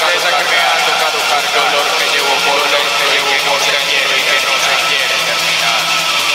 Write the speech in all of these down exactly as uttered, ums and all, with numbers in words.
tristeza que me ha tocado cargar, dolor que llevo por dentro y que no se quiere y que no se quiere terminar.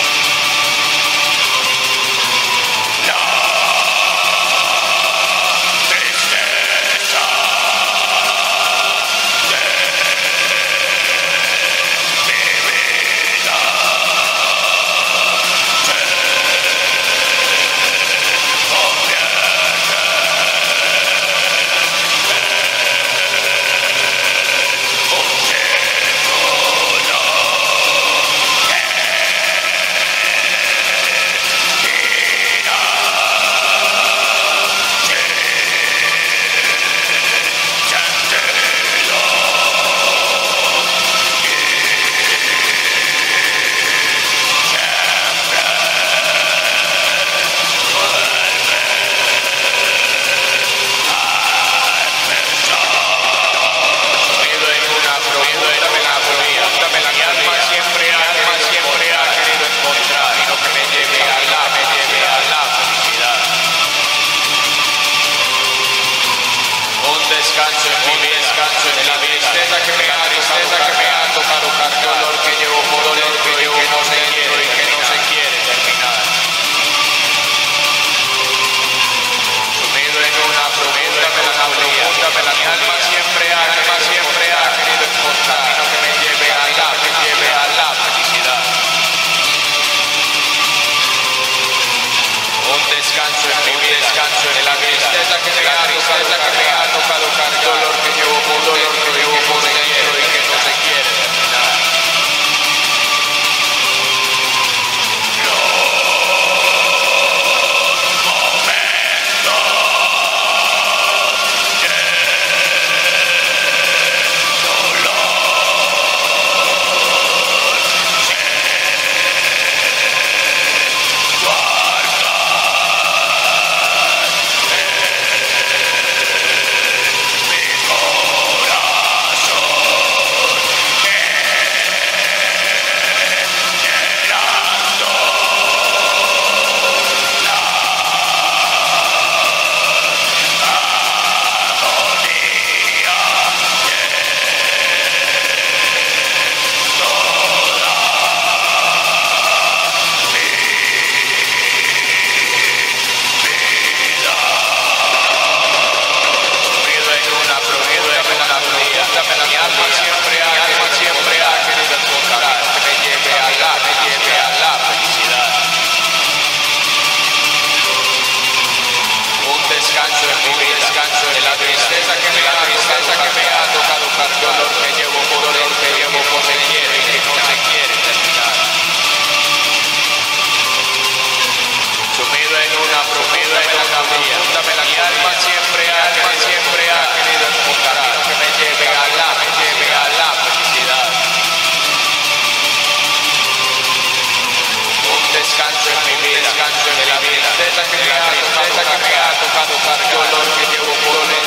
Descanso en mi vida, descanso en la tristeza que me ha, tristeza que me ha tocado cargar, dolor que llevo por dolor que llevo no se quiere y que no se quiere terminar. Sumido en una profunda melancolía, mi alma siempre ha, alma siempre ha querido encontrar camino que me lleve a la, que lleve a la felicidad. Un descanso en mi vida, descanso en la tristeza que me ha, tristeza que me ha tocado cargar, dolor que llevo por dolor que llevo por dentro y que no se quiere terminar. Descanso en mi vida, descanso en la tristeza que me ha, tristeza que me ha tocado cargar, dolor que llevo por dolor que llevo por se quiere y que no se quiere terminar. Sumido en una profunda melancolía, mi alma siempre ha, alma siempre ha querido encontrar camino que me lleve a la, me lleve a la felicidad. Un descanso en mi vida, descanso en la vida, tristeza que me ha, tristeza que me ha tocado cargar, dolor que llevo por dentro